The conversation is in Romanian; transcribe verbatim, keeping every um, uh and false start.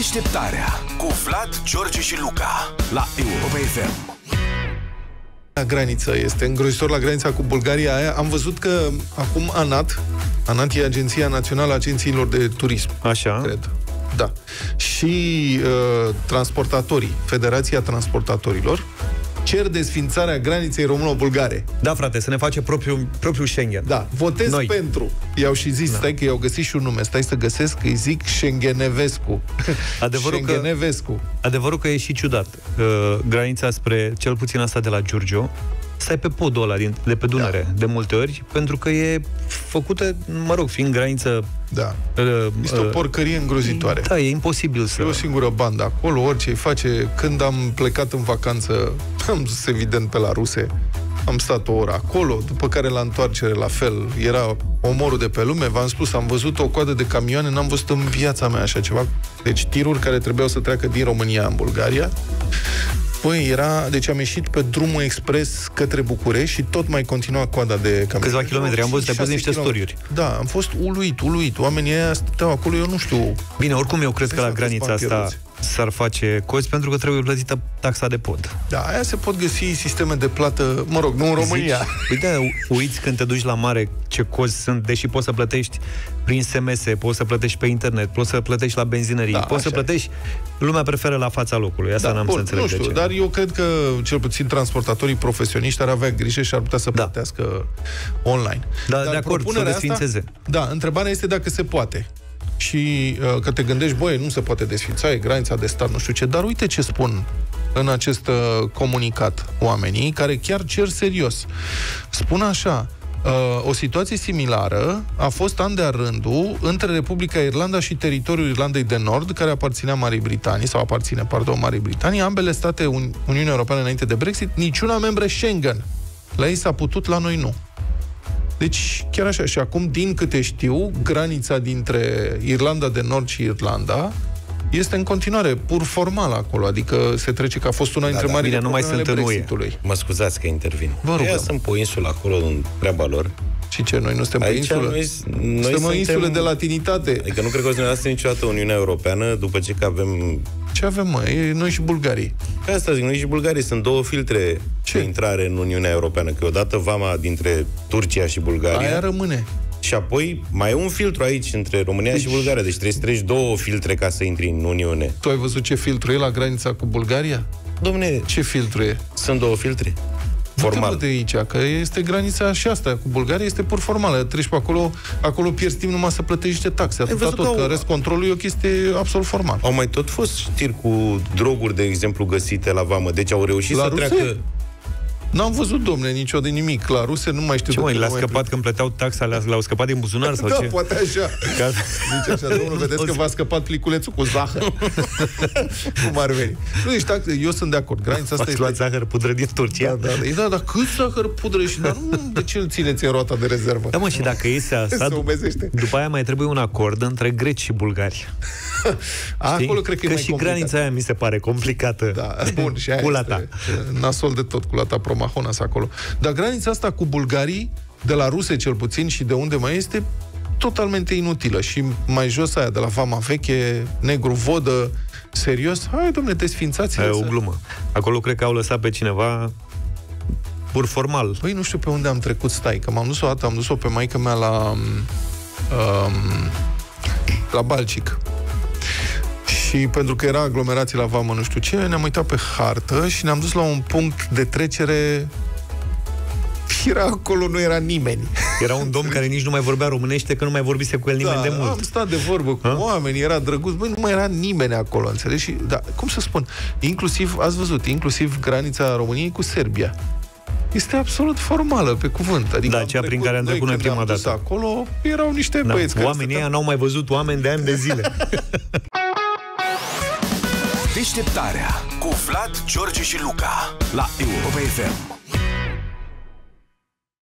Deșteptarea cu Vlad, George și Luca la Europa F M. La graniță, este îngrozitor la granița cu Bulgaria aia. Am văzut că acum ANAT, ANAT e Agenția Națională a Agențiilor de Turism. Așa. Cred. Da. Și uh, transportatorii, Federația Transportatorilor, cer desfințarea graniței româno-bulgare. Da, frate, să ne face propriul, propriul Schengen. Da, votez Noi. pentru. I-au și zis, da. Stai că i-au găsit și un nume, stai să găsesc, îi zic Schengenevescu. Adevărul Schengenevescu. Că, adevărul că e și ciudat. Uh, granița spre, cel puțin asta de la Giurgiu, stai pe podul ăla din, de pe Dunăre, da. de multe ori, pentru că e făcută, mă rog, fiind graniță... Da. Uh, este o porcărie îngrozitoare. Da, e imposibil să... E o singură bandă acolo, orice îi face. Când am plecat în vacanță, am dus evident pe la ruse, am stat o oră acolo, după care la întoarcere la fel, era omorul de pe lume. V-am spus, am văzut o coadă de camioane, n-am văzut în viața mea așa ceva. Deci tiruri care trebuiau să treacă din România în Bulgaria. Păi era, deci am ieșit pe drumul expres către București și tot mai continua coada de camioane. Câțiva kilometri, am văzut, te-ai pus niște story-uri. Da, am fost uluit, uluit. Oamenii ăia stăteau acolo, eu nu știu. Bine, oricum eu cred că la granița asta s-ar face cozi pentru că trebuie plătită taxa de pod. Da, aia se pot găsi sisteme de plată, mă rog, nu în România. Uite, uiți când te duci la mare ce cozi sunt, deși poți să plătești prin S M S, poți să plătești pe internet, poți să plătești la benzinării, da, poți să plătești, lumea preferă la fața locului. Asta da, n-am bun, să înțeleg nu știu, de ce. Dar eu cred că cel puțin transportatorii profesioniști ar avea grijă și ar putea să da. plătească online. Da, dar de acord, să desfințeze. Da, întrebarea este dacă se poate. Și uh, că te gândești, băi, nu se poate desfința, e granița de stat, nu știu ce, dar uite ce spun în acest uh, comunicat oamenii care chiar cer serios. Spun așa, uh, o situație similară a fost an de-a rândul între Republica Irlanda și teritoriul Irlandei de Nord, care aparținea Marii Britanii, sau aparține, pardon, Marii Britanii, ambele state Uni- Uniunea Europeană înainte de Brexit, niciuna membre Schengen. La ei s-a putut, la noi nu. Deci, chiar așa. Și acum, din câte știu, granița dintre Irlanda de Nord și Irlanda este în continuare pur formal acolo. Adică se trece că a fost una dintre da, marile da, probleme ale Brexitului. Mă scuzați că intervin. Ea sunt pe o insulă acolo, în treaba lor. Și ce, noi nu suntem pe insulă? Noi, noi suntem suntem insule de latinitate. Adică nu cred că o să ne lasă niciodată Uniunea Europeană după ce că avem... Ce avem, mă? E noi și bulgarii. Pe asta zic, noi și bulgarii sunt două filtre ce? de intrare în Uniunea Europeană. Că odată vama dintre Turcia și Bulgaria... Aia rămâne. Și apoi mai e un filtru aici între România deci... și Bulgaria. Deci trebuie să treci două filtre ca să intri în Uniune. Tu ai văzut ce filtru e la granița cu Bulgaria? Dom'le, ce filtru e? Sunt două filtre. Formal. De aici, că este granița și asta cu Bulgaria, este pur formală. Treci pe acolo, acolo pierzi timp numai să plătești niște taxe. Atâta tot, că, au... că rest controlul e o chestie absolut formal. Au mai tot fost știri cu droguri, de exemplu, găsite la vamă. Deci au reușit la să ruse? treacă... N-am văzut, domne, nicio de nimic. La ruse nu mai știu. Ce mai, le-a scăpat când plăteau taxa, le-au scăpat din buzunar sau da, ce? poate așa. Ca... Zice așa, domnul, vedeți că v-a scăpat pliculețul cu zahăr. Cum ar veni. Nu, deci, eu sunt de acord. Granița asta este... luat zahăr pudră din Turcia? Da, da, da, da, dar cât zahăr pudră și dar nu, de ce îl țineți în roata de rezervă? Da, mă, și dacă iese asta, după aia mai trebuie un acord între greci și bulgari. Acolo cred că, că e și mai granița aia mi se pare complicată. Da, bun, și aia este nasol de tot, culata Promahonas acolo. Dar granița asta cu bulgarii, de la ruse cel puțin și de unde mai este, totalmente inutilă. Și mai jos aia, de la Vama Veche, Negru Vodă, serios, hai, dom'le, desfințați-le. E o glumă. Acolo cred că au lăsat pe cineva pur formal. Păi nu știu pe unde am trecut, stai, că m-am dus o dată, am dus-o pe maică mea la um, la Balcic. Și pentru că era aglomerație la vamă, nu știu ce, ne-am uitat pe hartă și ne-am dus la un punct de trecere. Era acolo, nu era nimeni. Era un domn care nici nu mai vorbea românește, că nu mai vorbise cu el nimeni da, de mult. Am stat de vorbă cu ha? oameni, era drăguț, băi, nu mai era nimeni acolo, înțelegi? Și, da, cum să spun, inclusiv, ați văzut, inclusiv granița României cu Serbia. Este absolut formală, pe cuvânt. Adică da, cea prin care am trecut noi prima dată. Acolo erau niște da, băieți. Oamenii ăia n-au mai văzut oameni de ani de zile. Deșteptarea cu Vlad, George și Luca la Europa F M.